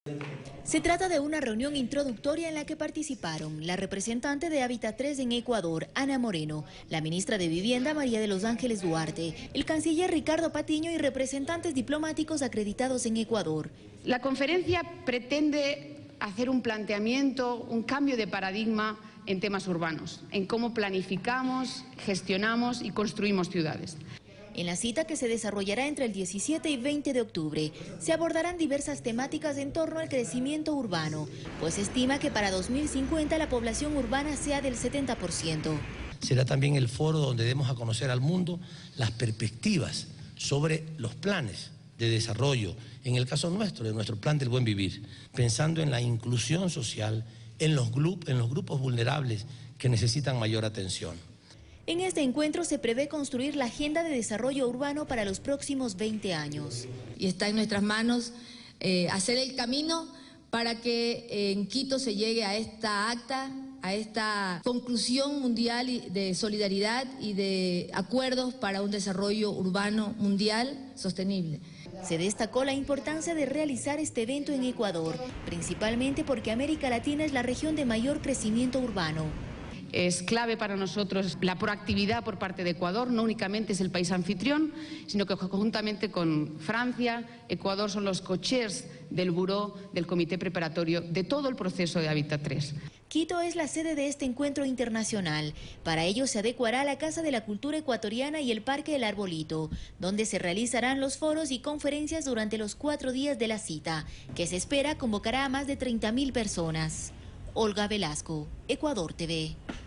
Se trata de una reunión introductoria en la que participaron la representante de Hábitat 3 en Ecuador, Ana Moreno, la ministra de Vivienda, María de los Ángeles Duarte, el canciller Ricardo Patiño y representantes diplomáticos acreditados en Ecuador. La conferencia pretende hacer un planteamiento, un cambio de paradigma en temas urbanos, en cómo planificamos, gestionamos y construimos ciudades. En la cita, que se desarrollará entre el 17 y 20 de octubre, se abordarán diversas temáticas en torno al crecimiento urbano, pues se estima que para 2050 la población urbana sea del 70%. Será también el foro donde demos a conocer al mundo las perspectivas sobre los planes de desarrollo, en el caso nuestro, de nuestro plan del buen vivir, pensando en la inclusión social, en los grupos vulnerables que necesitan mayor atención. En este encuentro se prevé construir la Agenda de Desarrollo Urbano para los próximos 20 años. Y está en nuestras manos hacer el camino para que en Quito se llegue a esta acta, a esta conclusión mundial de solidaridad y de acuerdos para un desarrollo urbano mundial sostenible. Se destacó la importancia de realizar este evento en Ecuador, principalmente porque América Latina es la región de mayor crecimiento urbano. Es clave para nosotros la proactividad por parte de Ecuador. No únicamente es el país anfitrión, sino que conjuntamente con Francia, Ecuador son los co-chairs del buró del comité preparatorio de todo el proceso de Hábitat 3. Quito es la sede de este encuentro internacional. Para ello se adecuará la Casa de la Cultura Ecuatoriana y el Parque del Arbolito, donde se realizarán los foros y conferencias durante los 4 días de la cita, que se espera convocará a más de 30.000 personas. Olga Velasco, Ecuador TV.